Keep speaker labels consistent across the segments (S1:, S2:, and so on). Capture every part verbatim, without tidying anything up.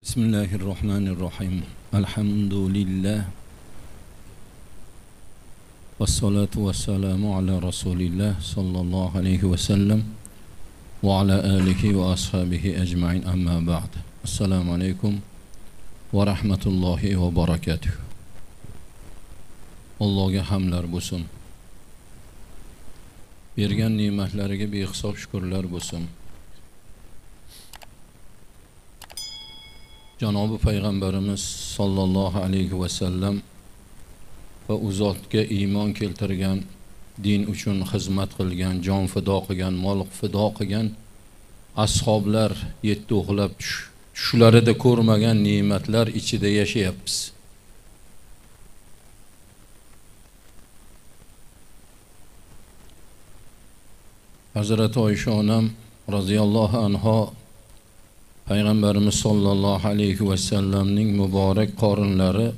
S1: Bismillahirrahmanirrahim. Elhamdülillah. Vessalatu vesselamu ala Resulillah sallallahu aleyhi ve sellem ve ala alihi ve ashabihi ecmain, amma ba'd. Esselamu aleyküm ve rahmetullahi ve berekatuhu. Allah'a hamdlar bo'lsin. Bergan ne'matlariga behisob shukrlar bo'lsin. Janobi Payg'ambarimiz sallallohu alayhi va sallam va u zotga iymon keltirgan, din uchun xizmat qilgan, jon fido qilgan, mol fido qilgan ashoblar yetti uxlab tushlarida ko'rmagan ne'matlar ichida yashayapmiz. Hazrat Oysha onam radhiyallohu anha Payg'ambarimiz sallallohu alayhi va sallamning muborak qorinlari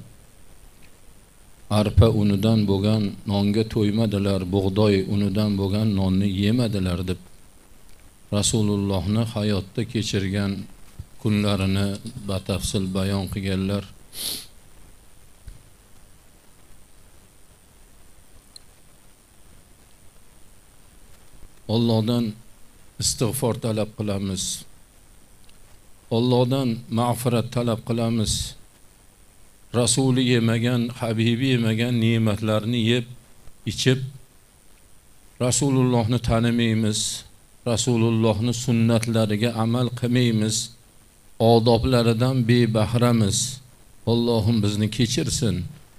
S1: arpa unidan bo'lgan nonga to'ymadilar, bug'doy unidan bo'lgan nonni yemadilar deb Rasulullohni hayotda kechirgan kunlarini batafsil bayon qilganlar. Allohdan istig'for talab qilamiz. Allohdan ma'firat talab qilamiz. Rasuli yemagan, Habibi yemagan ne'matlarni yeb, ichib Rasulullohni tanimaymiz, Rasulullohni sunnatlariga amal qilmaymiz, odoblaridan bebahramiz. Allohim bizni kechirsin.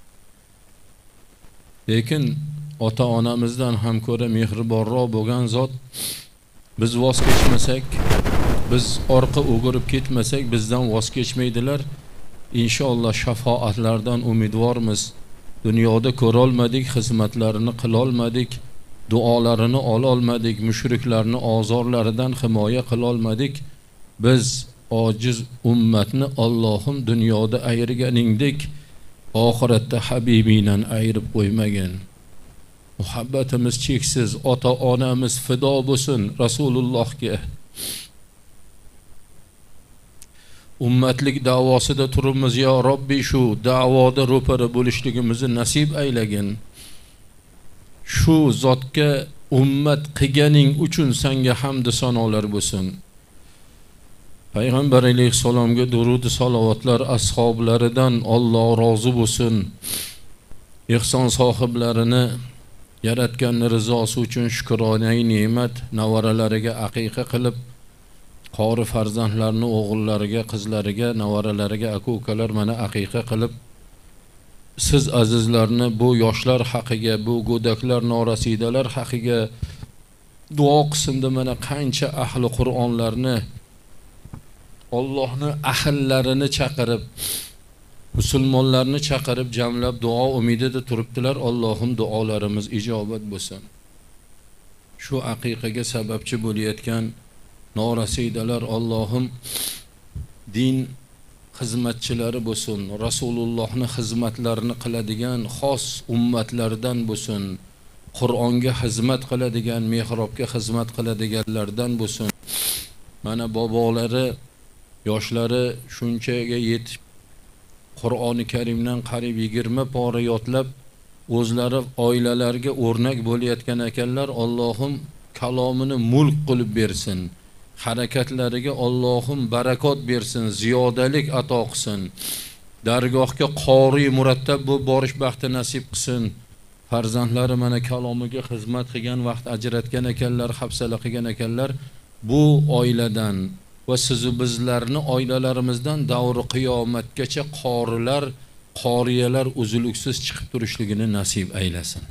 S1: Lekin ota-onamizdan ham ko'ra mehribonroq bo'lgan zot biz voz kechmasak, biz orqa o'girib ketmasak bizdan voz kechmaydilar. İnşallah şafaatlardan umidvormiz. Dunyoda ko'rolmadik, xizmatlarini qilolmadik, duolarini ololmadik, mushriklarni azorlaridan himoya qilolmadik. Biz ojiz ummatni Allohim dunyoda ayirganingdek, oxiratda Habibingdan ayirib qo'ymagin. Muhabbatimiz cheksiz, ota-onamiz fido bo'lsin Rasulullohga. Ummatlik davosida turibmiz, ya Robbi, shu davoda ro'para bo'lishligimizni nasib aylagin. Shu zotga ummat qilganing uchun senga hamd sanolar bo'lsin. Payg'ambar alayhissalomga durud salovatlar, ashablaridan Alloh rozi bo'lsin. Ihson sohiblarini yaratgan rizosi uchun shukronai ne'mat navaralariga aqiqa qilib, qori farzandlarni o'g'illariga, qizlariga, navaralariga, aka-ukalar mana aqiqa qilib, siz azizlarni bu yoshlar haqiga, bu go'daklar norasidalar haqiga duo qilsin deb mana qancha ahli Qur'onlarni, Allohni ahllarini chaqirib, musulmonlarni chaqirib jamlab duo umidida turibdilar. Allohim duolarimiz ijobat bo'lsin. Shu aqiqaga sababchi bo'layotgan norasidalar Allohim din xizmatchilari bo'lsin, Rasulullohni xizmatlarini qiladigan xos ummatlardan bo'lsin, Qur'onga xizmat qiladigan, mehrobga xizmat qiladiganlardan bo'lsin. Mana bobolari, yoshlari shunchaga yetib Qur'oni Karimdan qarib yigirma pora yotlab o'zlari oilalariga o'rnak bo'layotgan ekanlar. Allohim kalomini mulk qilib bersin. Harakatlariga Allohim barakot bersin, ziyodalik ato qilsin. Dargohga qori murattab bo'lib borish baxti nasib qilsin. Farzandlari mana kalomiga xizmat qilgan vaqt ajratgan ekanlar, hafsala qilgan ekanlar. Bu oiladan va siz bizlarni oilalarimizdan davri qiyomatgacha qorilar, qoriyalar uzluksiz chiqib turishligini nasib aylasin.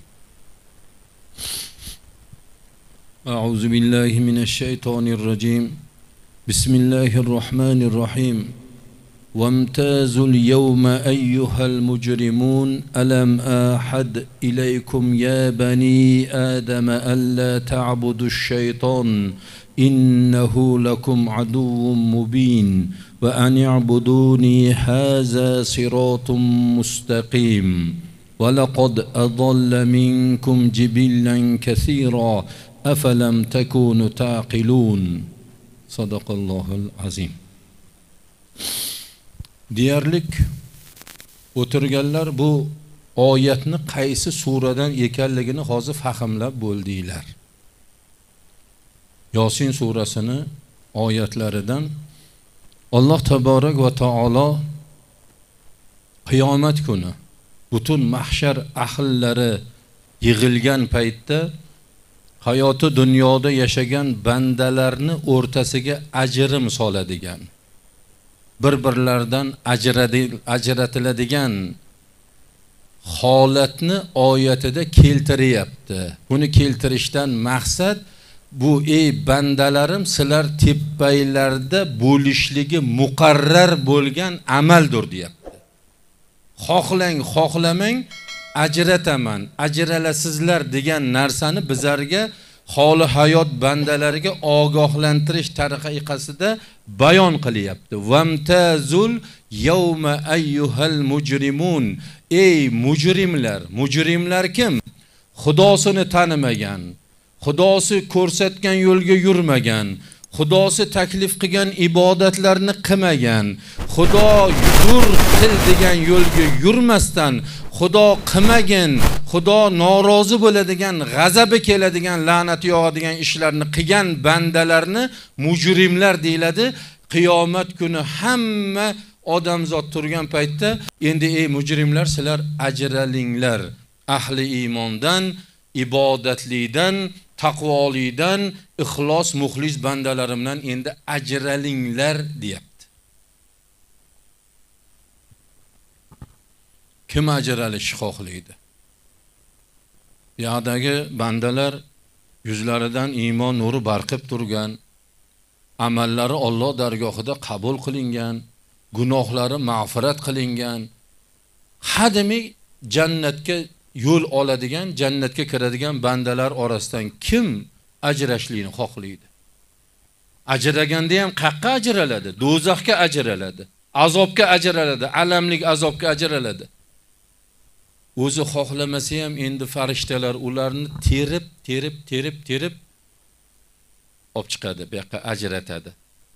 S1: أعوذ بالله من الشيطان الرجيم. بسم الله الرحمن الرحيم. وامتازوا اليوم أيها المجرمون ألم أحد إليكم يا بني آدم ألا تعبدوا الشيطان إنه لكم عدو مبين وأن اعبدوني هذا صراط مستقيم ولقد أضل منكم جبلا كثيرا أفلم تكونوا تعقلون. صدق الله العظيم. Deyarlik o'tirganlar bu oyatni qaysi suradan ekanligini hozir fahmlab bo'ldinglar. Yosin surasini oyatlaridan Alloh taborak va taolo qiyomat kuni butun mahshar ahllari yig'ilgan paytda hayoti dunyoda yashagan bandalarni o'rtasiga ajrim soladigan, bir-birlaridan ajratiladigan holatni oyatida keltiryapti. Buni keltirishdan maqsad bu ey bandalarim sizlar tepanglarda bo'lishligi muqarrar bo'lgan amaldir deyapti. Xohlang, xohlamang ajrataman, ajralasizlar degan narsani bizlarga holi hayot bandalariga ogohlantirish tariqasida bayon qilyapti. Vamtazul yawma ayyuhal mujrimun. Ey mujrimlar, mujrimlar kim? Xudosini tanimagan, Xudosi ko'rsatgan yo'lga yurmagan, Xudosi taklif qilgan ibodatlarni qilmagan, Xudo yur qil degan yo'lga yurmasdan, Xudo qilmagan, Xudo norozi bo'ladigan, g'azabi keladigan, la'nati yog'adigan ishlarni qilgan bandalarni mujrimlar deyiladi. Qiyomat kuni hamma odamzod turgan paytda endi ey mujrimlar sizlar ajralinglar. Ahli iymondan, ibodatlidan, taqvolidan, ixlos, muxlis bandalarimdan endi ajralinglar deyapti. Kim ajralish xohlaydi? Bu yerdagi bandalar yuzlaridan iymon nuri barqib turgan, amallari Alloh dargohida qabul qilingan, gunohlari mag'firat qilingan, hadimi jannatga yo'l oladigan, jannatga kiradigan bandalar orasidan kim ajrashlikni xohlaydi? Ajraganda ham qayerga ajraladi? Do'zaxga ajraladi, azobga ajraladi, alamlik azobga ajraladi. O'zi xohlamasa ham endi farishtalar ularni terib, terib, terib, terib olib chiqadi, bu yoqqa ajratadi.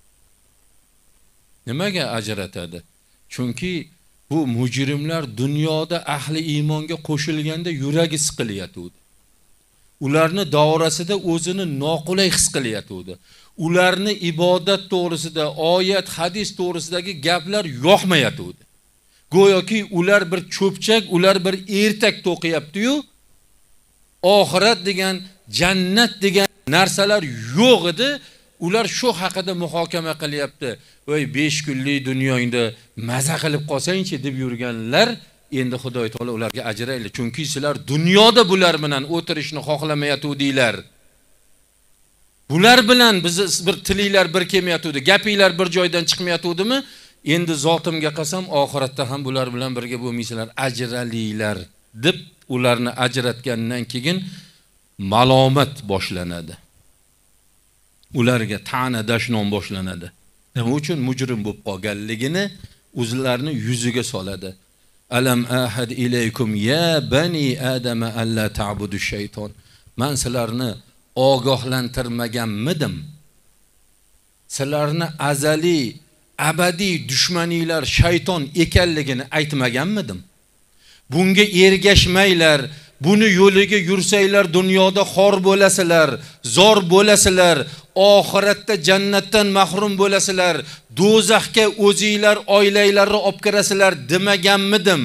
S1: Nimaga ajratadi? Chunki bu mujrimlar dunyoda ahli iymonga qo'shilganda yuragi siqilyatdi. Ularni davrasida o'zini noqulay his qilyatdi. Ularni ibodat to'g'risida, oyat, hadis to'g'risidagi gaplar yoqmayatdi. Go'yoki ular bir cho'pchak, ular bir ertak to'qiyapti-yu, oxirat degan, jannat degan narsalar yo'q edi. Ular shu haqida muhokama qilyapti. Voy besh kunlik dunyoingda maza qilib qolsangchi deb yurganlar endi Xudoy taolo ularga ajrayli. Chunki sizlar dunyoda bular bilan o'tirishni xohlamayatuvdinglar. Bular bilan biz bir tilinglar bir kelmayatuvdi, gapinglar bir joydan chiqmayatuvdimi? Endi zotimga qasam oxiratda ham bular bilan birga bo'lmaysizlar, ajralinglar deb ularni ajratgandan keyin malomat boshlanadi. Ularga ta'na dashnon boshlanadi. Nima uchun mujrim bo'lib qolganligini o'zlarini yuziga soladi. Alam ahad ilaykum ya bani adama alla ta'budu shayton. Men sizlarni ogohlantirmaganmidim? Sizlarni azali, abadiy dushmaninglar shayton ekanligini aytmaganmidim? Bunga ergashmaylar, buni yo'liga yursanglar dunyoda xor bo'lasizlar, zor bo'lasizlar, oxiratda jannatdan mahrum bo'lasizlar, do'zaxga o'zinglar, oilanglarni olib kirasizlar demaganmidim?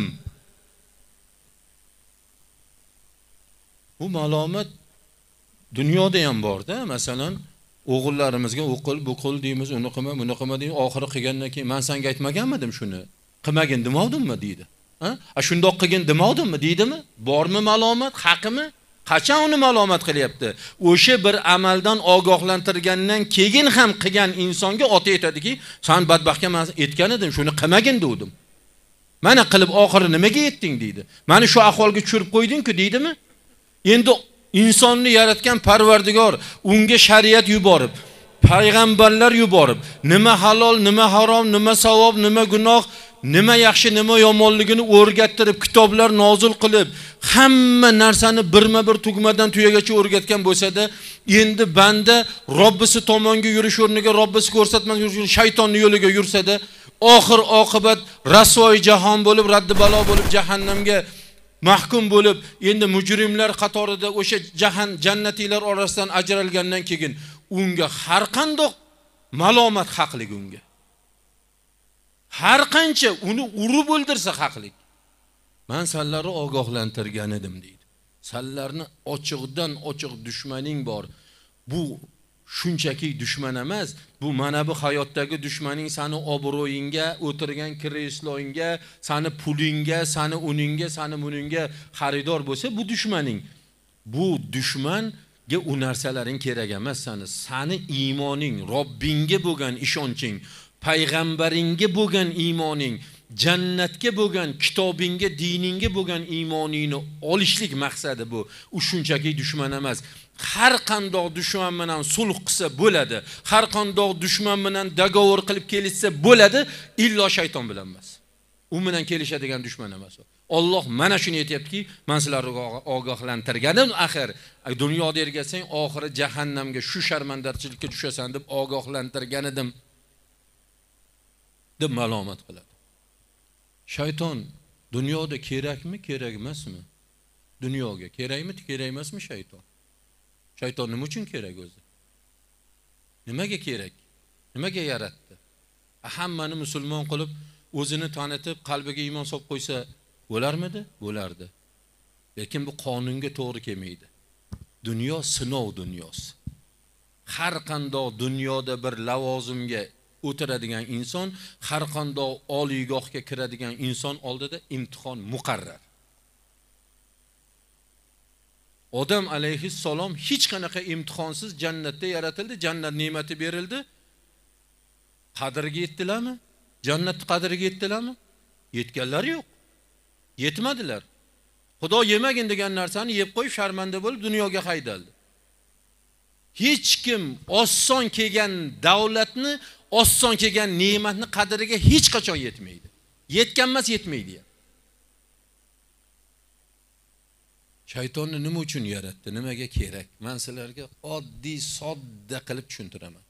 S1: Bu malomat dunyoda ham bor-da. Masalan, o'g'illarimizga o'qil, buqil deymiz, uni qilma, buni qilma deymiz, oxiri qilgandan keyin men senga aytmaganmidim shuni? Qilmagin demovdimmi deydi. Ha? A shundoq qilgin demovdimmi deydimi? Bormi malomat, haqimi? Qachon uni malomat qilyapti? O'sha bir amaldan ogohlantirgandan keyin ham qilgan insonga ota aytadiki, sen badbaxtga men aytgan edim, shuni qilmagin dedim. Mana qilib oxiri nimaga yetding deydi. Meni shu ahvolga tushirib qo'yding-ku deydimi? Endi insonni yaratgan Parvardigor unga shariat yuborib, payg'ambarlar yuborib, nima halol, nima harom, nima savob, nima gunoh, nima yaxshi, nima yomonligini o'rgattirib, kitoblar nozil qilib, hamma narsani birma-bir tugmadan tugagacha o'rgatgan bo'lsa-da, endi banda Robbisi tomonga yurish o'rniga Robbisi ko'rsatmas yurgan shaytonning yo'liga yursa-da, oxir oqibat rasvoy jahon bo'lib, raddi balo bo'lib jahannamga mahkum bo'lib, endi mujrimlar qatorida o'sha jahan jannatiylar orasidan ajralgandan keyin unga har qanday malomat haqlik unga. Har qancha uni urib o'ldirsa haqlik. Men sizlarni ogohlantirgan edim deydi. Sizlarni ochiqdan ochiq dushmaning bor. Bu shunchaki dushman emas, bu mana bu hayotdagi dushmaning seni obro'yingga, o'tirgan kresloyingga, seni pulingga, seni uningga, seni buningga xaridor bo'lsa, bu dushmaning. Bu dushmanga u narsalaring kerak emas seni. Seni iymoning, Robbingga bo'lgan ishonching, payg'ambaringga bo'lgan iymoning, jannatga bo'lgan, kitobingga, diningga bo'lgan iymoningni olishlik maqsadi bu. U shunchaki dushman emas. Har qanday dushman bilan sulh qilsa bo'ladi. Har qanday dushman bilan dogovor qilib kelishsa bo'ladi, illo shayton bilan emas. U bilan kelishadigan dushman emas u. Alloh mana shuni aytayaptiki, men sizlarni ogohlantirganim axir. Dunyoda ergasang, oxiri jahannamga, shu sharmandachilikka tushasan deb ogohlantirgan edim deb malomat qiladi. Shayton dunyoda kerakmi, kerak emasmi? Dunyoga kerakmi, kerak emasmi shayton? Shayton nima uchun kerak o'zi? Nimaga kerak? Nimaga yaratdi? Hammani musulmon qilib, o'zini tanitib, qalbiga iymon solib qo'ysa bo'larmidi? Bo'lardi. Lekin bu qonunga to'g'ri kelmaydi. Dunyo sinov dunyosi. Har qanday dunyoda bir lavozimga o'tiradigan inson, har qanday oliygohga kiradigan inson oldida imtihon muqarrar. Odam alayhissalom hech qanaqa imtihonsiz jannatda yaratildi, jannat ne'mati berildi. Qadriga yetdilarmi? Jannat qadriga yetdilarmi? Yetganlar yo'q. Yetmadilar. Xudo yemagin degan narsani yeb qo'yib sharmanda bo'lib dunyoga haydaldi. Hech kim oson kelgan davlatni, oson kelgan ne'matni qadriga hech qachon yetmaydi. Yetgan emas, yetmaydi. Shaytonni nima uchun yaratdi? Nimaga kerak? Men sizlarga oddiy, sodda qilib tushuntiraman.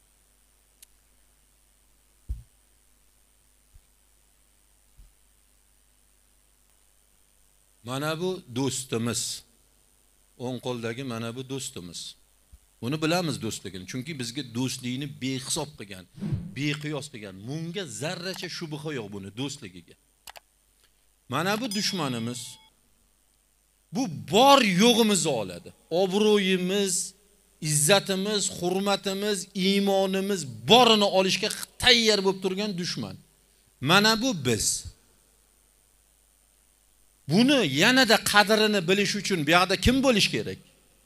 S1: Mana bu do'stimiz. O'ng qo'ldagi mana bu do'stimiz. Buni bilamiz do'stligini. Chunki bizga do'stlikni behisob qilgan, beqiyos qilgan. Bunga zarracha shubha yo'q buni do'stligiga. Mana bu dushmanimiz. Bu bor yo'g'imizni oladi. Obro'yimiz, izzatimiz, hurmatimiz, iymonimiz borini olishga tayyor bo'lib turgan dushman. Mana bu biz. Buni yanada qadrini bilish uchun bu yerda kim bo'lish kerak?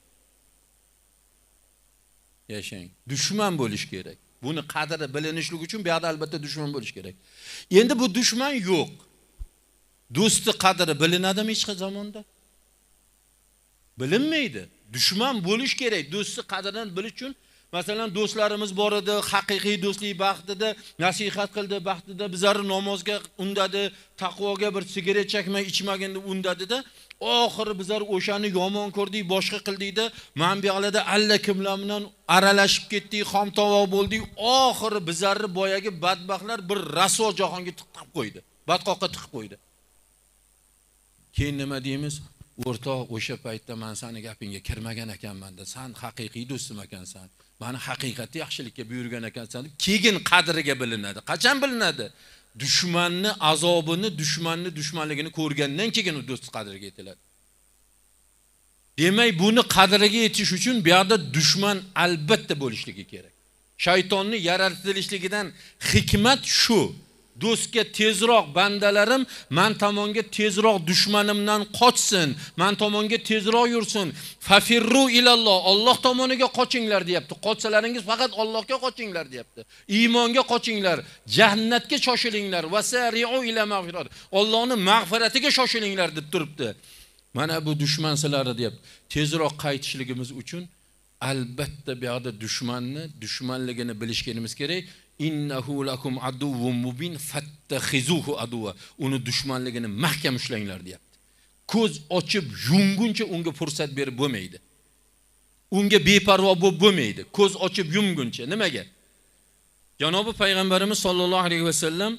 S1: Yashang. Dushman bo'lish kerak. Buni qadri bilinishlik uchun bu yerda albatta dushman bo'lish kerak. Endi bu dushman yo'q. Do'sti qadri bilinadimi hech zamonda? Bilinmaydi. Dushman bo'lish kerak. Do'sti qadrini bilish uchun, masalan, do'stlarimiz bor edi, haqiqiy do'stlik baxtida nasihat qildi, baxtida bizlarni namozga undadi, taqvoga bir sigaret chekmay ichmagin deb undadi-da, oxiri bizlar o'shani yomon ko'rdik, boshqa qildikda, men bu yerda alla kimlar bilan aralashib ketdik, xomtovoq bo'ldik, oxiri bizlarni boyagi badbaxtlar bir rasvo jahonga tiqib qo'ydi. Badqoqqa tiqib qo'ydi. Keyin nima deymiz? O'rtoq, o'sha paytda men seni gapingga kirmagan ekanman-da, sen haqiqiy do'stim ekansan. Meni haqiqatda yaxshilikka buyurgan ekansan. Keyin qadriga bilinadi. Qachon bilinadi? Dushmanni azobini, dushmanni dushmanligini ko'rgandan keyin u do'st qadriga yetiladi. Demak, buni qadriga yetish uchun bu yerda dushman albatta bo'lishligi kerak. Shaytonni yaratilishligidan hikmat shu. Do'stga tezroq bandalarim men tomonga tezroq dushmanimdan qochsin, men tomonga tezroq yursin. Fafirru ilalloh, Alloh tomoniga qochinglar deyapti. Qochsalaringiz faqat Allohga qochinglar deyapti. Iymonga qochinglar, jannatga shoshilinglar, vasari'u ila mag'firat. Allohning mag'firatiga shoshilinglar deb turibdi. Mana bu dushman sizlarga deyapti. Tezroq qaytishligimiz uchun albatta bu yerda dushmanni, dushmanligini bilishimiz kerak. Innahu lakum aduwwun mubin fattakhizuhu aduwa. Uni dushmanligini mahkam ushlanglar deyapti. Ko'z ochib yumguncha unga fursat berib bo'lmaydi. Unga beparvo bo'lib bo'lmaydi. Ko'z ochib yumguncha. Nimaga? Janobi payg'ambarimiz sollallohu alayhi vasallam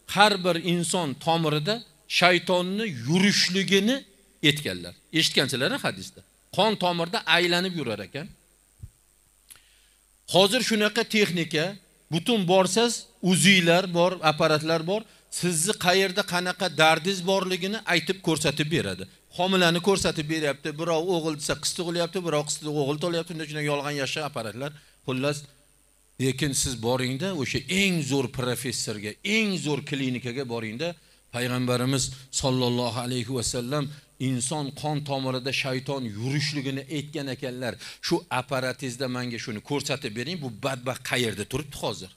S1: har bir inson tomirida shaytonni yurishligini aytganlar. Eshitgansizlar hadisda. Qon tomirda aylanib yurar ekan. Hozir shunaqa texnika, butun borsiz, uziylar bor, apparatlar bor. Sizni qayerda qanaqa dardingiz borligini aytib ko'rsatib beradi. Homilani ko'rsatib beryapti. Birov o'g'il desa qiz tug'ilyapti, birov qiz desa o'g'il tug'ilyapti. Shunday yolg'on yashiq apparatlar. Xullas, lekin siz boringda o'sha eng zo'r professorga, eng zo'r klinikaga boringda, payg'ambarimiz sollallohu alayhi va sallam inson qon tomirida shayton yurishligini aytgan ekanlar. Shu apparatingizda menga shuni ko'rsatib bering. Bu badbaxt qayerda turibdi hozir?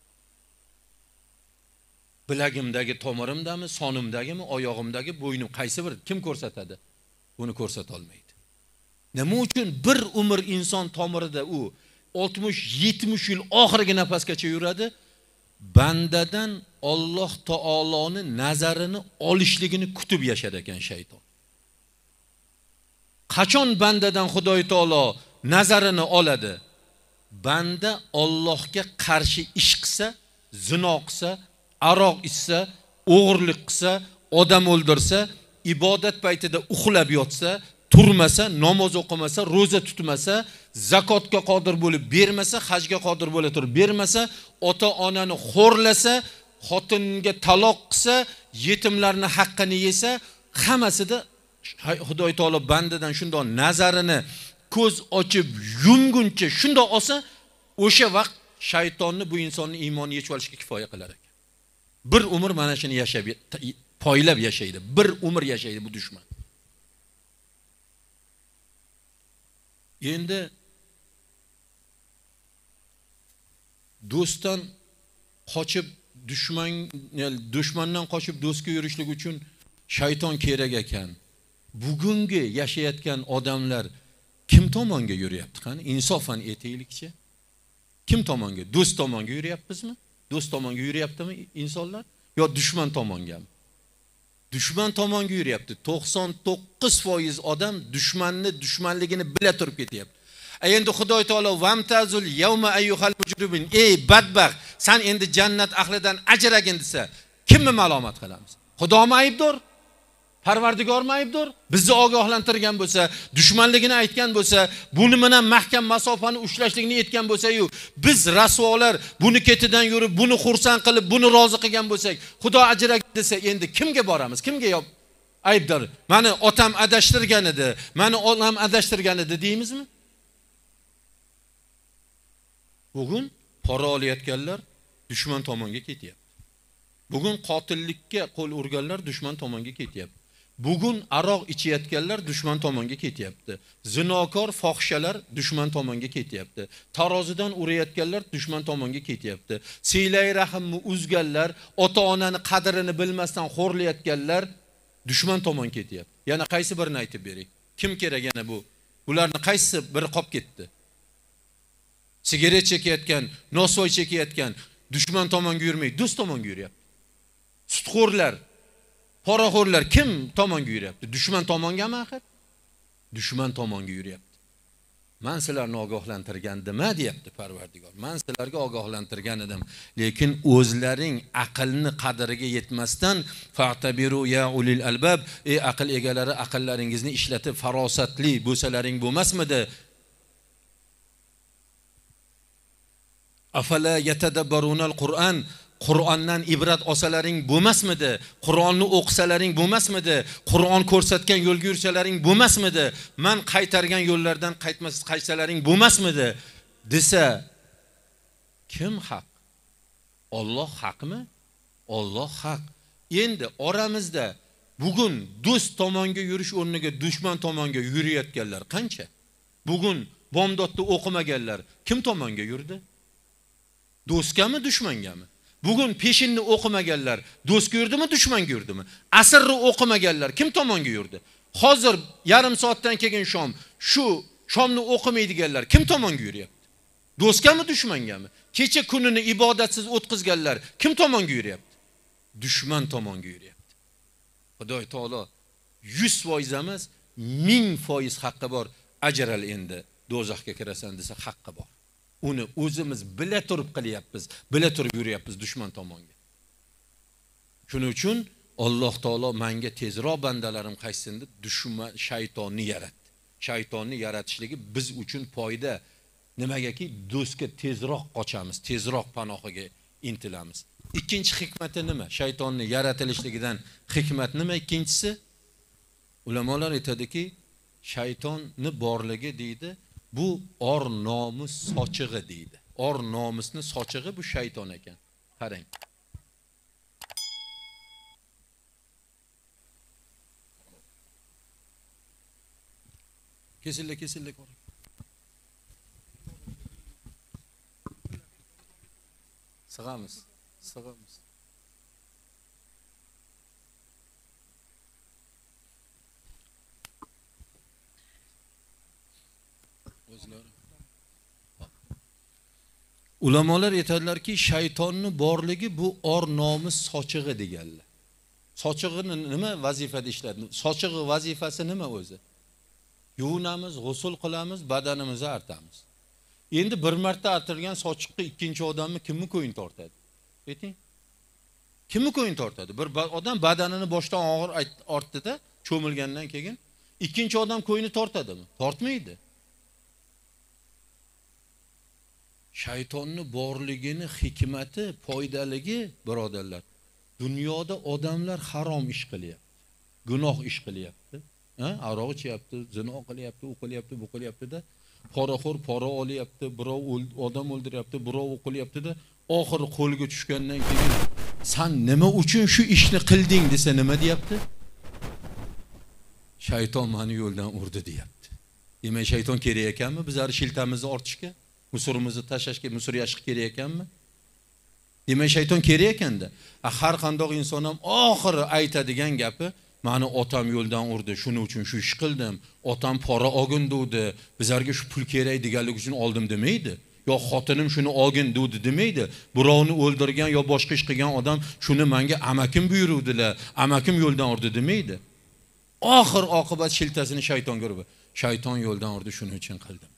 S1: Bilagimdagi tomirimdami, sonimdagimi, oyog'imdagi, bo'ynim qaysi bir kim ko'rsatadi? Buni ko'rsata olmaydi. Nima uchun bir umr inson tomirida u oltmish yetmish yil oxirgi nafasgacha yuradi? Bandadan Alloh taoloning nazarini olishligini kutib yashar ekan shayton. Qachon bandadan Xudoy taolo nazarini oladi? Banda Allohga qarshi ish qilsa, zino qilsa, aroq ichsa, o'g'irlik qilsa, odam o'ldirsa, ibodat paytida uxlab yotsa, turmasa, namoz o'qimasa, roza tutmasa, zakotga qodir bo'lib bermasa, hajga qodir bo'la turib bermasa, ota-onani xo'rlasa, xotinga taloq qilsa, yetimlarning haqqini yesa, hammasida Xudoy taolo bandadan shundoq nazarini ko'z ochib yumguncha shundoq olsa, o'sha vaqt shaytonni bu insonning iymonini yechib olishga kifoya qilar ekan. Bir umr mana shuni yashab, poylab yashaydi. Bir umr yashaydi bu dushman. Endi do'stdan qochib dushman, dushmandan qochib do'stga yurishlik uchun shayton kerak ekan. Bugungi yashayotgan odamlar kim tomonga yuryapti? Qani insofan aytaylikchi. Kim tomonga? Do'st tomonga yuryapmizmi? Do'st tomonga yuryaptimi insonlar yo dushman tomongami? Dushman tomonga yuryapti. to'qson to'qqiz foiz odam dushmanni dushmanligini bila turib ketyapti. Endi Xudoy taolo vamtazul yawma ayyuhal mujrimin, ey badbaxt, sen endi jannat ahlidan ajragin desa, kimni malomat qilamiz? Xudomi aybdor? Parvardigormi aybdor? Bizni ogohlantirgan bo'lsa, dushmanligini aytgan bo'lsa, buni bilan mahkam masofani ushlashlikni aytgan bo'lsa-yu, biz rasvolar buni ketidan yurib, buni xursand qilib, buni rozi qilgan bo'lsak, Xudo ajragin desa, endi kimga boramiz? Kimga yo'q aybdor? Meni otam adashtirgan edi, meni onam adashtirgan edi deymizmi? Bugun pora olayotganlar dushman tomonga ketyapti. Bugun qotillikka qo'l urganlar dushman tomonga ketyapti. Bugun aroq ichayotganlar dushman tomonga ketyapti. Zinokor, fohishalar dushman tomonga ketyapti. Tarozidan urayotganlar dushman tomonga ketyapti. Siylay rahimni uzganlar, ota-onani qadrini bilmasdan xo'rlayotganlar dushman tomon ketyapti. Yana qaysi birini aytib bering? Kim kerak yana bu? Ularni qaysi biri qolib ketdi? Sigaret chekayotgan, nosvoy chekayotgan dushman tomonga yurmay, do'st tomonga yuryapti. Sutxo'rlar, poraxo'rlar kim tomonga yuryapti? Dushman tomongami axir? Dushman tomonga yuryapti. Men sizlarni ogohlantirgandim, deyapti Parvardigor. Men sizlarga ogohlantirgan edim, lekin o'zlaring aqlni qadriga yetmasdan fa'tabiru ya ulil albab, ey aql egalari, aqllaringizni ishlatib farosatli bo'lsalaring bo'lmasmidi? Afala yatadabbarunal Qur'an, Qur'ondan ibrat olsalaring bo'lmasmidi? Qur'onni o'qisalaring bo'lmasmidi? Qur'on ko'rsatgan yo'lga yursalaring bo'lmasmidi? Men qaytargan yo'llardan qaytmas qaysalaring bo'lmasmidi? desa, kim haq? Alloh haqmi? Alloh haq. Endi oramizda bugun do'st tomonga yurish o'rniga dushman tomonga yurayotganlar qancha? Bugun bomdodda o'qimaganlar kim tomonga yurdi? Do'stgami, dushmangami? Bugun peshinni o'qimaganlar do'stga yurdimi, dushmanga yurdimi? Asrni o'qimaganlar kim tomonga yurdi? Hozir yarim soatdan keyin shom, shu shomni o'qimaydiganlar kim tomonga yuryapti? Do'stgami, dushmangami? Kecha kunini ibodatsiz o'tkazganlar kim tomonga yuryapti? Dushman tomonga yuryapti. Xudoy taolo yuz foiz emas, ming foiz haqqi bor. Ajral endi do'zaxga kirasan desa haqqi bor. Uni o'zimiz bila turib qilyapmiz, bila turib yuryapmiz dushman tomonga. Shuning uchun Alloh taolo menga tezroq bandalarim qaytsin deb dushman shaytonni yaratdi. Shaytonni yaratishligi biz uchun foyda. Nimagaki do'stga tezroq qochamiz, tezroq panohiga intilamiz. Ikkinchi hikmati nima? Shaytonni yaratilishligidan hikmat nima? Ikkinchisi ulamolar aytadiki, shaytonni borligi deydi, bu or nomus sochig'i deydi. Or nomusni sochig'i bu shayton ekan. Qarang. Kesildi, kesildi. Sig'amiz, sig'amiz. O'zlari. Ulamolar aytadilarki, shaytonni borligi bu or nomus sochig'i deganlar. Sochig'ini nima vazifada ishlaydi? Sochig'i vazifasi nima o'zi? Yuvinamiz, g'usul qilamiz, badanimizni artamiz. Endi bir marta artilgan sochiqqa ikkinchi odamni kimni ko'yin tortadi? Ayting. Kimni ko'yin tortadi? Bir odam badanini boshdan og'ir ortdi-da, cho'milgandan keyin ikkinchi odam ko'yini tortadimi? Tortmaydi. Shaytonni borligini hikmati, foydaligi birodarlar. Dunyoda odamlar harom ish qilyapti. Gunoh ish qilyapti. Ha, aroq ichayapti, zino qilyapti, u qilyapti, bu qilyapti-da, poraxo'r pora olyapti, birov odam o'ldiryapti, birov o'qilyapti-da, oxiri qo'lga tushgandan keyin sen nima uchun shu ishni qilding desa nima deyapti? Shayton meni yo'ldan urdi deyapti. Demak, shayton kerak ekanmi bizlar shiltamizni ortishga, musurimizni tashlashga, musur yashiq kerak ekanmi? Demak, shayton kerak ekanda. Har qanday inson ham oxiri aytadigan gapi mani otam yo'ldan urdi, shuning uchun shu ish qildim. Otam pora olgin dedi, bizlarga shu pul kerak deganlik uchun oldim demaydi. Yo xotinim shuni olgin dedi demaydi. Birovni o'ldirgan yo boshqa ish qilgan odam shuni menga amakim buyuruvdilar, amakim yo'ldan urdi demaydi. Oxir oqibat shiltasini shayton ko'rib, shayton yo'ldan urdi, shuning uchun qildim.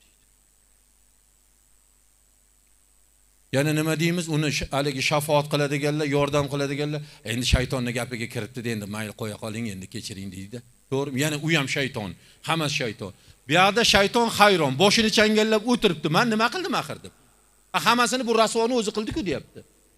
S1: Yana nima deymiz? Uni haligi shafaat qiladiganlar, yordam qiladiganlar, endi shaytonning gapiga kiribdi, endi mayli qo'ya qoling, endi kechiring deydi. To'g'rimi? Yana u ham shayton, hammasi shayton. Bu yerda shayton hayron, boshini changallab o'tiribdi. Men nima qildim axir deb. Hammasini bu rasvoni o'zi qildi-ku deyapti.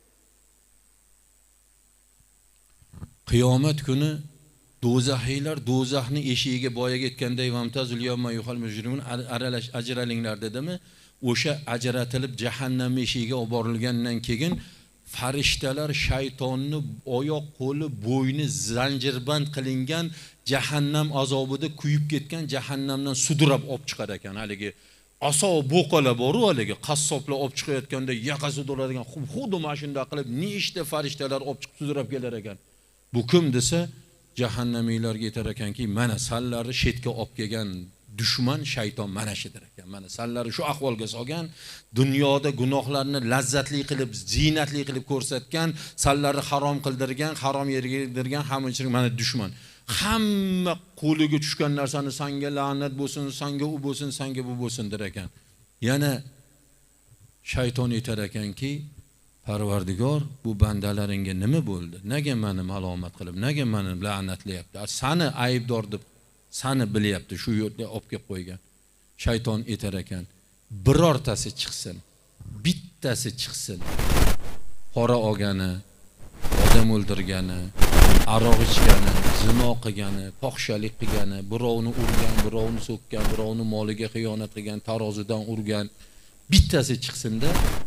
S1: Qiyomat kuni do'zaxiylar do'zaxni eshigiga boyaga aytganda vamtazul yawma yuhal mujrimun aralash ajralinglar dedimi? O'sha ajratilib jahannam eshigiga olib borilgandan keyin farishtalar shaytonni oyoq qo'li bo'yni zanjirband qilingan jahannam azobida kuyib ketgan jahannamdan sudrab olib chiqar ekan. Haligi aso bo'qalar bor-ku, haligi qassoblar olib chiqayotganda yaqasi bo'ladigan xuddi mana shunday qilib nechta farishtalar olib chiqib sudrab kelar ekan. Bu kim desa jahannamiylarga aytar ekanki, mana sanlarni chetga olib kelgan dushman shayton mana shudir ekan. Mana sanlarni shu ahvolga solgan, dunyoda gunohlarni lazzatli qilib, zinatli qilib ko'rsatgan, sanlarni harom qildirgan, harom yerga yedirgan hammachilik mana dushman. Hamma qo'liga tushgan narsani senga la'nat bo'lsin, senga u bo'lsin, senga bu bo'lsin der ekan. Yana shayton aytar ekanki, Parvardigor, bu bandalaringga nima bo'ldi? Nega meni malomat qilib, nega meni la'natlayapti? Seni aybdor deb seni bilyapti, shu yerga olib kelib qo'ygan. Shayton aytar ekan, birortasi chiqsin, bittasi chiqsin. Pora olgani, odam o'ldirgani, aroq ichgani, zino qilgani, fohishalik qilgani, birovni urgan, birovni so'kkan, birovni moliga xiyonat qilgan, tarozidan urgan, bittasi chiqsinda,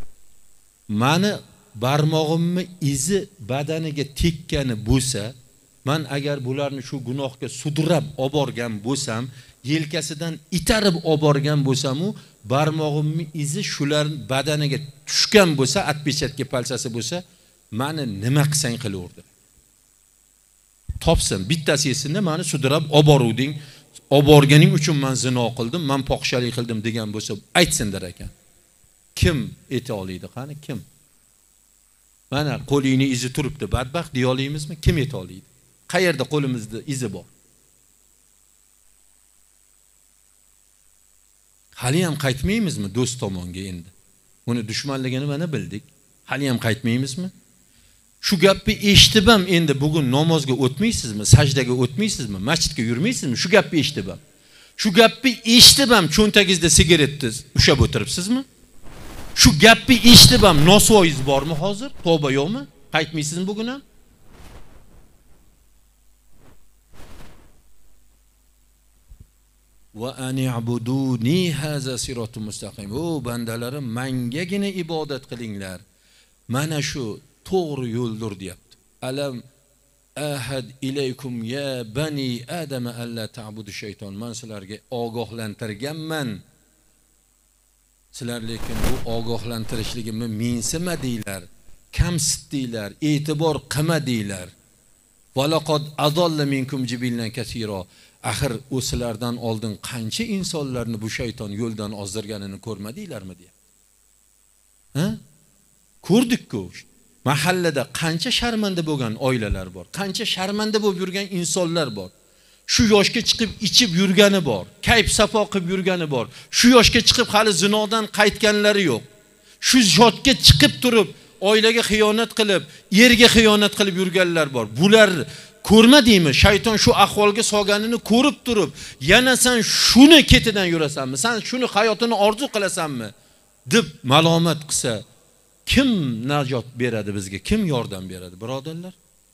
S1: mani barmog'imni izi badaniga tekkani bo'lsa, men agar bularni shu gunohga sudrab olib borgan bo'lsam, yelkasidan itarib olib borgan bo'lsam, u barmog'imni izi shular badaniga tushgan bo'lsa, atpechatga palsasi bo'lsa, meni nima qilsang qilaverdi. Topsin, bittasi esinda meni sudrab olib boruvding, olib borganing uchun men zino qildim, men fohishalik qildim degan bo'lsa, aytsindir ekan. Kim ayta oladi, qani kim? Mana qo'lingni izi turibdi, badbaxt deya olamizmi? Kim ayta oladi? Qayerda qo'limizda izi bor? Hali ham qaytmaymizmi do'st tomonga endi? Uni dushmanligini mana bildik. Hali ham qaytmaymizmi? Shu gapni eshitib ham endi bugun namozga o'tmaysizmi, sajdaga o'tmaysizmi, masjidga yurmaysizmi? Shu gapni eshitib ham. Shu gapni eshitib ham cho'ntagingizda sigaretni ushlab o'tiribsizmi? Shu gapni eshitib ham nosvoyiz bormi hozir? Tavba yo'qmi? Qaytmaysizmi bugun ham? Va ani'buduni haza siratun mustaqim. O bandalarim, mengagina ibodat qilinglar. Mana shu to'g'ri yo'ldir deyapti. Alam ahad ilaykum ya bani adama alla ta'budu shayton. Men sizlarga ogohlantirganman. Sizlar lekin bu ogohlantirishligimni mensimadinglar, kamsitdinglar, e'tibor qilmadinglar. Va laqad adalla minkum jibillan kaseera. Axir o sizlardan oldin qancha insonlarni bu shayton yo'ldan ozdirganini ko'rmadinglarmi deyapti. Ha? Ko'rdik-ku. Mahallada qancha sharmanda bo'lgan oilalar bor, qancha sharmanda bo'lib yurgan insonlar bor. Shu yoshga chiqib ichib yurgani bor, kayf safo qilib yurgani bor. Shu yoshga chiqib hali zinodan qaytganlari yo'q. Shu yoshga chiqib turib oilaga xiyonat qilib, erga xiyonat qilib yurganlar bor. Bular ko'rmadingmi? Shayton shu ahvolga solganini ko'rib turib, yana sen shuni ketidan yurasanmi? Sen shuni hayotini orzu qilasanmi? deb malomat qilsa, kim najot beradi bizga? Kim yordam beradi, birodarlar?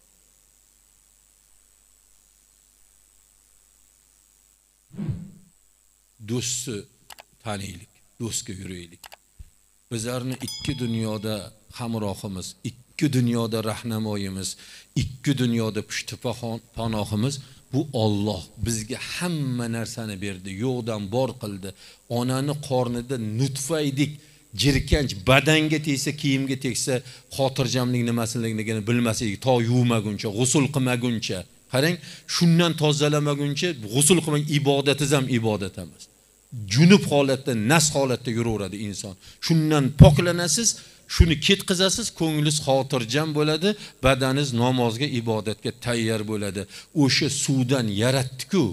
S1: Do'stni taniylik, do'stga yuraylik. Bizlarni ikki dunyoda hamrohimiz, ikki dunyoda rahnamoyimiz, ikki dunyoda pushti-panohimiz bu Alloh bizga hamma narsani berdi, yo'qdan bor qildi. Onani qornida nutfa edik, jirkanch badanga tegsa, kiyimga tegsa, xotirjamlik nimaligini bilmaslik, to yuvmaguncha, g'usul qilmaguncha. Qarang, shundan tozalamaguncha g'usul qilmay ibodatingiz ham ibodat emas. Junub holatda, nas holatda yuraveradi inson. Shundan poklanasiz, shuni ketkizasiz, ko'nglingiz xotirjam bo'ladi, badaningiz namozga, ibodatga tayyor bo'ladi. O'sha suvdan yaratdi-ku.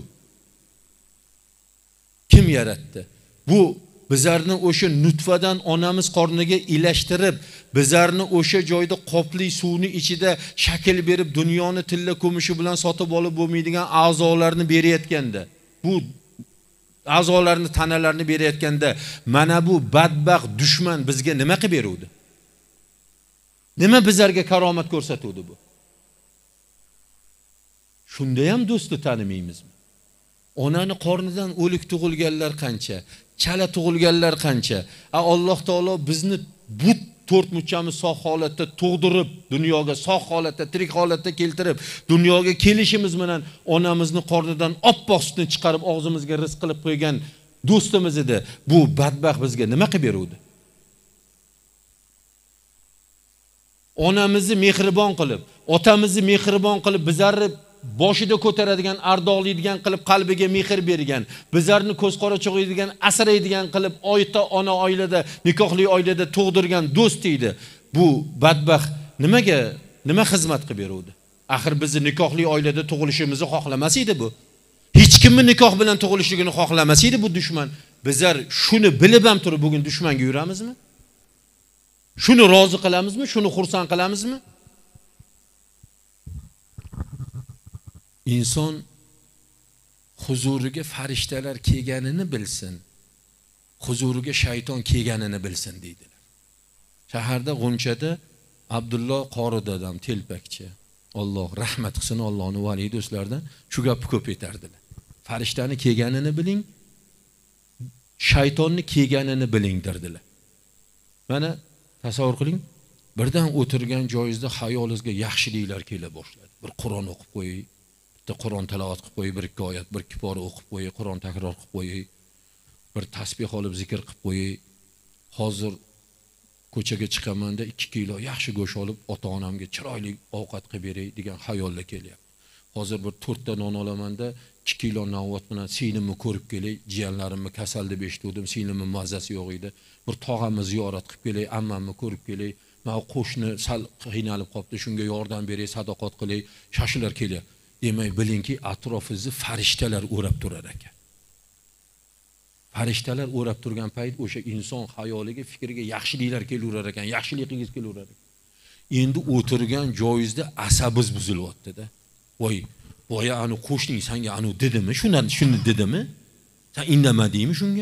S1: Kim yaratdi? Bu bizlarni o'sha nutfadan onamiz qorniga ilashtirib, bizlarni o'sha joyda qopli suvni ichida shakl berib, dunyoni tilla ko'mishi bilan sotib olib bo'lmaydigan a'zolarni berayotganda, bu a'zolarni, tanalarni berayotganda, mana bu badbaxt dushman bizga nima qilib beruvdi? Nima bizlarga karomat ko'rsatuvdi bu? Shunda ham do'stni tanimaymizmi? Onani qornidan o'lik tug'ilganlar qancha, chala tug'ilganlar qancha. A Alloh taolo bizni bu to'rt muchamiz sog' holatda tug'dirib, dunyoga sog' holatda, tirik holatda keltirib, dunyoga kelishimiz bilan onamizni qornidan oppoq sutni chiqarib og'zimizga rizq qilib qo'ygan do'stimiz edi. Bu badbaxt bizga nima qilib beruvdi? Onamizni mehribon qilib, otamizni mehribon qilib, bizlarni boshida ko'taradigan, ardoqlaydigan qilib qalbiga mehr bergan, bizlarni ko'z qora cho'g'iydigan, asraydigan qilib oyta ona oilada, nikohli oilada tug'dirgan do'st edi. Bu badbaxt nimaga, nima xizmat qilib beruvdi? Axir bizni nikohli oilada tug'ilishimizni xohlamas edi bu. Hech kimni nikoh bilan tug'ilishligini xohlamas edi bu dushman. Bizlar shuni bilib ham turib bugun dushmanga yuramizmi? Shuni rozi qilamizmi? Shuni xursand qilamizmi? İnson huzuriga farishtalar kelganini bilsin, huzuriga shayton kelganini bilsin deydilar. Shaharda G'unchada Abdulloh qori dadam telpakchi. Alloh rahmat qilsin, Allohning vali do'stlardan shu gapni ko'p aytardilar. Farishtani kelganini biling, shaytonni kelganini biling derdilar. Mana tasavvur qiling, birdan o'tirgan joyingizda xayolingizga yaxshiliklar kela boshladi. Bir Qur'on o'qib qo'ying. Qur'on tilovat qilib qo'yib, bir ikki oyat, bir ikki pora o'qib qo'yib, Qur'on takror qilib qo'yib, bir tasbih olib zikr qilib qo'yib. Hozir ko'chaga chiqamanda ikki kilo yaxshi go'sht olib ota-onamga chiroyli ovqat qilib beray degan xayollar kelyapti. Hozir bir to'rt ta non olamanda ikki kilo nonvat bilan singlimni ko'rib kelay, jiyanlarimni kasal deb eshitdim, singlimning mazasi yo'q edi. Bir tog'amni ziyorat qilib kelay, ammamni ko'rib kelay, mana qo'shni sal qiynalib qopti, shunga yordam beray, sadoqat qilay, shashilar kelyapti. Demak, bilingki, atrofingizni farishtalar o'rab turar ekan. Farishtalar o'rab turgan payt o'sha inson xayoliga, fikriga yaxshiliklar kelaverar ekan, yaxshilik qilgisi kelaverar ekan. endi o'tirgan joyingizda asabingiz buzilyapti-da. Voy, boya ani qo'shning senga anu dedimi? Shuni shuni dedimi? Sen indamadingmi shunga?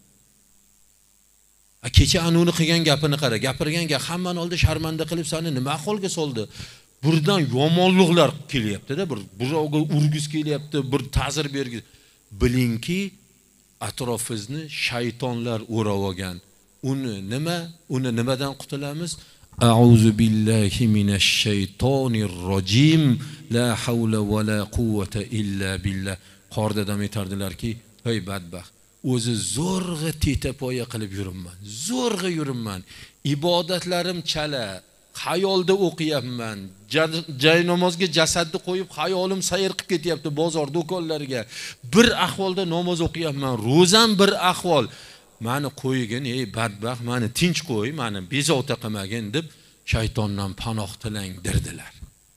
S1: A kecha anuni qilgan gapini qara, gapirgan gap hammani oldida sharmanda qilib seni nima holga soldi? Burdan yomonliklar kelyapti-da, bir birovga urgis kelyapti, bir ta'zir bergis. Bilingki, atrofingizni shaytonlar o'rab olgan. Uni nima? Uni nimadan qutulamiz? A'udhu billahi minash shaytonir rojim. La havla va la quvvata illa billah. Qordadam aytardilarki, "Hey badbaxt, o'zi zo'rg'a tetapoya qilib yuribman. Zo'rg'a yuribman. Ibodatlarim chala, xayolda o'qiyapman. Joy namozga jasadni qo'yib, xayolim sayr qilib ketyapti bozor, do'konlarga. Bir ahvolda namoz o'qiyapman. Ro'zam bir ahvol. Meni qo'ygin, ey badbaxt, meni tinch qo'y, meni bezovta qilmagin" deb shaytondan panoh tilang dirdilar.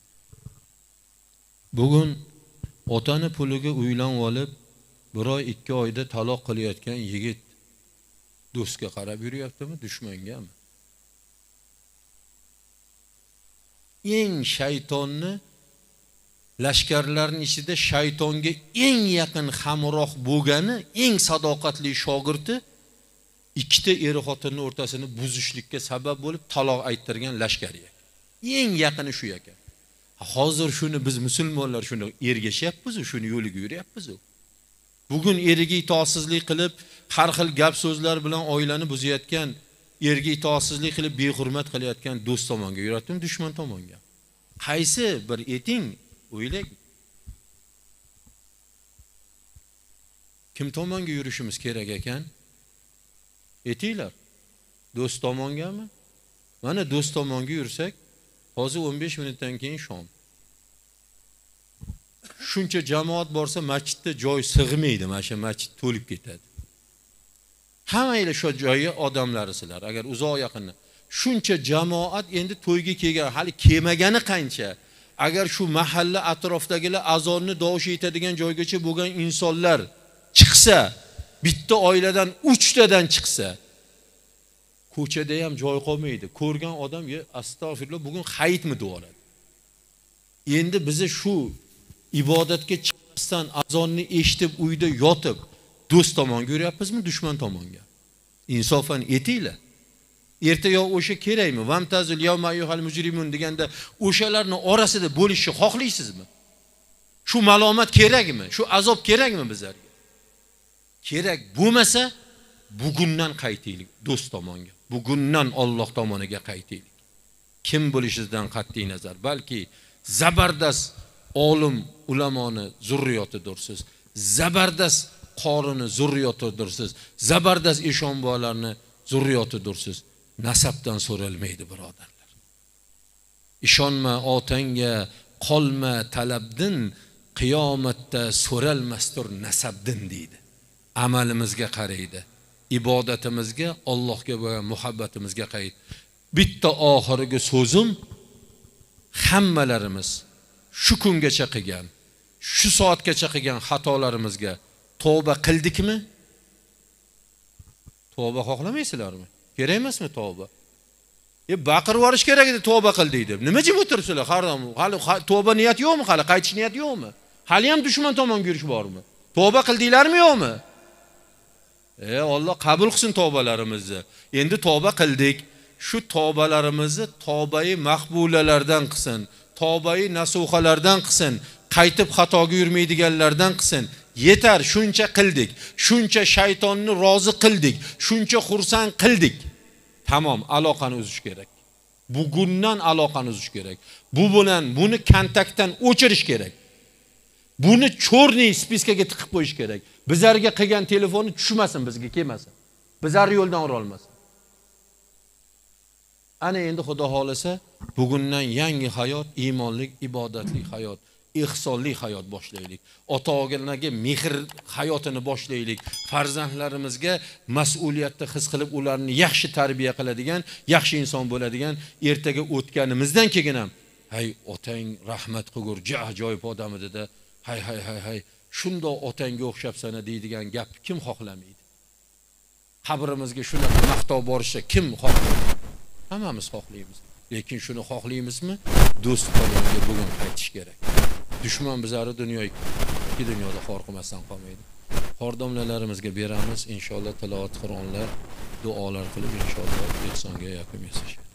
S1: Bugun otani puliga uylanib olib, bir oy ikki oyda taloq qilayotgan yigit do'stga qarab yuryaptimi, dushmangami? Eng shaytonni, lashkarlarning ichida shaytonga eng yaqin hamroh bo'lgani, eng sadoqatli shogirdi ikkita er xotinning o'rtasini buzishlikka sabab bo'lib taloq ayttirgan lashkariya. Eng yaqini shu ekan. Hozir shuni biz musulmonlar shuni ergashyapmiz, shuni yo'liga yuryapmiz. Bugun eriga itoatsizlik qilib, har xil gap so'zlar bilan oilani buzayotgan, erga itoatsizlik qilib behurmat qilayotgan do'st tomonga yuradimi, dushman tomonga? Qaysi bir eting o'ylang. Kim tomonga yurishimiz kerak ekan? Etinglar. Do'st tomongami? Mana do'st tomonga yursak, hozir o'n besh minutdan keyin shom. Shuncha jamoat borsa masjidda joy sig'maydi, mana shu masjid to'lib ketadi. Hammaylar shu joyga odamlari sizlar, agar uzoq yaqinni. Shuncha jamoat endi to'yga kelgan, hali kelmagani qancha. Agar shu mahalla atrofdagilar azonni dovush etadigan joygacha bo'lgan insonlar chiqsa, bitta oiladan uch tadan chiqsa, ko'chada ham joy qolmaydi. Ko'rgan odam, "Ya astag'firullah, bugun hayitmi?" deyoladi. Endi bizni shu ibodatga chiqmasdan azonni eshitib uyda yotib do'st tomonga yuryapmizmi, dushman tomonga? Insofan etinglar. Erta yo o'sha kerakmi? Vamtazil yawma ayyuhal mujrimun deganda o'shalarning orasida bo'lishni xohlaysizmi? Shu malomat kerakmi? Shu azob kerakmi bizlarga? Kerak bo'lmasa, bugundan qaytaylik do'st tomonga. Bugundan Alloh tomoniga qaytaylik. Kim bo'lishingizdan qat'iy nazar, balki zabardast olim ulamoni zurriyotidirsiz. Zabardast qorini zurriyotidirsiz. Zabardast eshonbolarni zurriyotidirsiz. Nasabdan so'ralmaydi, birodarlar. Ishonma otangga, qolma talabdin, qiyomatda so'ralmasdir nasabdin deydi. Amalimizga qaraydi. Ibodatimizga, Allohga bo'lgan muhabbatimizga qaraydi. Bitta oxirgi so'zim, hammalarimiz shu kungacha qilgan, shu soatgacha qilgan xatolarimizga tavba qildikmi? Tavba xohlamaysizlarmi? Kerak emasmi tavba? E baqirib yorish kerak edi, tavba qildik deb. Nima jim o'tiribsizlar? Hali tavba niyat yo'qmi? Hali qaytish niyat yo'qmi? Hali ham dushman tomonga yurish bormi? Tavba qildinglarmi yo'qmi? E Alloh qabul qilsin tavbalarimizni. Endi tavba qildik. Shu tavbalarimizni tavbai maqbulalardan qilsin, tavbai nasuhalardan qilsin, qaytib xatoga yurmaydiganlardan qilsin. Yetar, shuncha qildik, shuncha shaytonni rozi qildik, shuncha xursand qildik. Tamom, aloqani uzish kerak. Bugundan aloqani uzish kerak. Bu bilan buni kontaktdan o'chirish kerak. Buni cho'rniy spiskaga tiqib qo'yish kerak. Bizlarga qilgan telefonni tushmasin, bizga kelmasin. Bizlar yo'ldan ura olmasin. Ana endi Xudo xolasa, bugundan yangi hayot, iymonlik, ibodatli hayot, ihsonli hayot boshlaylik. Ota-onaga mehr hayotini boshlaylik. Farzandlarimizga mas'uliyatni his qilib, ularni yaxshi tarbiya qiladigan, yaxshi inson bo'ladigan, ertaga o'tganimizdan keyin ham, "Hay, otang rahmat qilgur, ajoyib odam edi-da. Hay, hay, hay, hay. Shunda otanga o'xshabsana" deydigan gap kim xohlamaydi? Qabrimizga shunaqa maqtov borishsa kim xohlaydi? Hammamiz xohlaymiz. Lekin shuni xohlaymizmi? Do'st tomonga bugun qaytish kerak. Dushman bizlarni dunyo ikki dunyoda xor qilmasdan qolmaydi. Xordamlalarimizga beramiz inshaalloh tilovat Qur'onlar, duolar qilib inshaalloh ehsonga yakun yasashadi.